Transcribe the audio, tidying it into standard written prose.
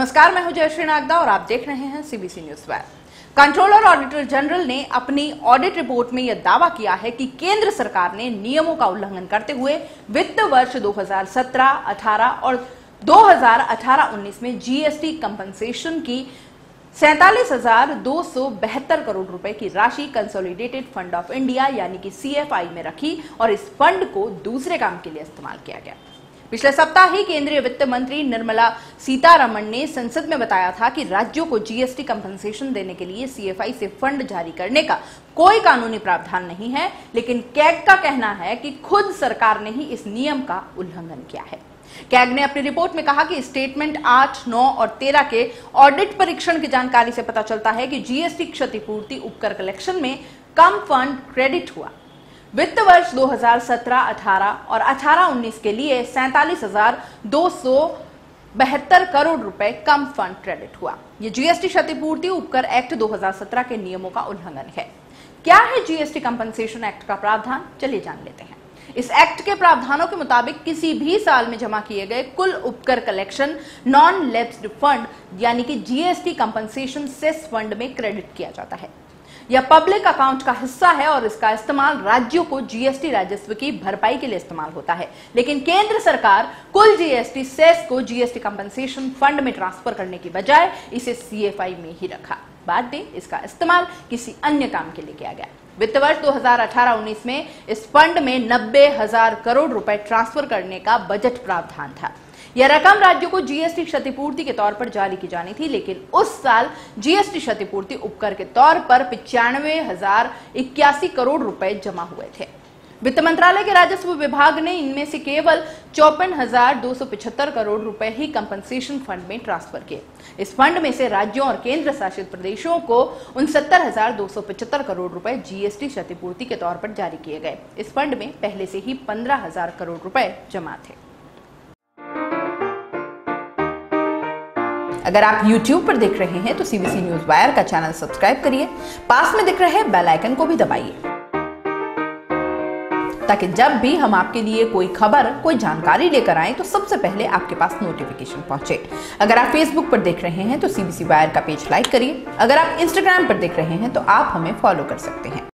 नमस्कार, मैं हूं जयश्री नागदा और आप देख रहे हैं CBC News Wire. Controller auditor general ने अपनी ऑडिट रिपोर्ट में यह दावा किया है कि केंद्र सरकार ने नियमों का उल्लंघन करते हुए वित्त वर्ष 2017-18 और 2018-19 में जीएसटी कंपनसेशन की 47,272 करोड़ रुपए की राशि कंसोलिडेटेड फंड ऑफ इंडिया यानी कि सीएफआई में रखी और इस फंड को दूसरे काम के लिए इस्तेमाल किया गया। पिछले सप्ताह ही केंद्रीय वित्त मंत्री निर्मला सीतारमण ने संसद में बताया था कि राज्यों को जीएसटी कंपनसेशन देने के लिए सीएफआई से फंड जारी करने का कोई कानूनी प्रावधान नहीं है, लेकिन कैग का कहना है कि खुद सरकार ने ही इस नियम का उल्लंघन किया है। कैग ने अपनी रिपोर्ट में कहा कि स्टेटमेंट 8, 9 और 13 के ऑडिट परीक्षण की जानकारी से पता चलता है कि जीएसटी क्षतिपूर्ति उपकर कलेक्शन में कम फंड क्रेडिट हुआ। वित्त वर्ष 2017-18 और 18-19 के लिए 47,272 करोड़ रुपए कम फंड क्रेडिट हुआ। यह जीएसटी क्षतिपूर्ति उपकर एक्ट 2017 के नियमों का उल्लंघन है। क्या है जीएसटी कंपनसेशन एक्ट का प्रावधान? चलिए जान लेते हैं। इस एक्ट के प्रावधानों के मुताबिक किसी भी साल में जमा किए गए कुल उपकर कलेक्शन नॉन लैप्स्ड फंड यानी कि जीएसटी कंपनसेशन सेस फंड में क्रेडिट किया जाता है। यह पब्लिक अकाउंट का हिस्सा है और इसका इस्तेमाल राज्यों को जीएसटी राजस्व की भरपाई के लिए इस्तेमाल होता है, लेकिन केंद्र सरकार कुल जीएसटी सेस को जीएसटी कंपनसेशन फंड में ट्रांसफर करने की बजाय इसे सीएफआई में ही रखा। बाद में इसका इस्तेमाल किसी अन्य काम के लिए किया गया। वित्त वर्ष 2018-19 में इस फंड में 90,000 करोड़ रुपए ट्रांसफर करने का बजट प्रावधान था। यह रकम राज्यों को जीएसटी क्षतिपूर्ति के तौर पर जारी की जानी थी, लेकिन उस साल जीएसटी क्षतिपूर्ति उपकर के तौर पर 95,081 करोड़ रुपए जमा हुए थे। वित्त मंत्रालय के राजस्व विभाग ने इनमें से केवल 54,275 करोड़ रुपए ही कंपनसेशन फंड में ट्रांसफर किए। इस फंड में से राज्यों और केंद्र शासित प्रदेशों को 69,275 करोड़ रुपए जीएसटी क्षतिपूर्ति के तौर पर जारी किए गए। इस फंड में पहले से ही 15,000 करोड़ रुपए जमा थे। अगर आप YouTube पर देख रहे हैं तो सीबीसी न्यूज वायर का चैनल सब्सक्राइब करिए, पास में दिख रहे बेल आइकन को भी दबाइए ताकि जब भी हम आपके लिए कोई खबर, कोई जानकारी लेकर आए तो सबसे पहले आपके पास नोटिफिकेशन पहुंचे। अगर आप फेसबुक पर देख रहे हैं तो सीबीसी वायर का पेज लाइक करिए। अगर आप इंस्टाग्राम पर देख रहे हैं तो आप हमें फॉलो कर सकते हैं।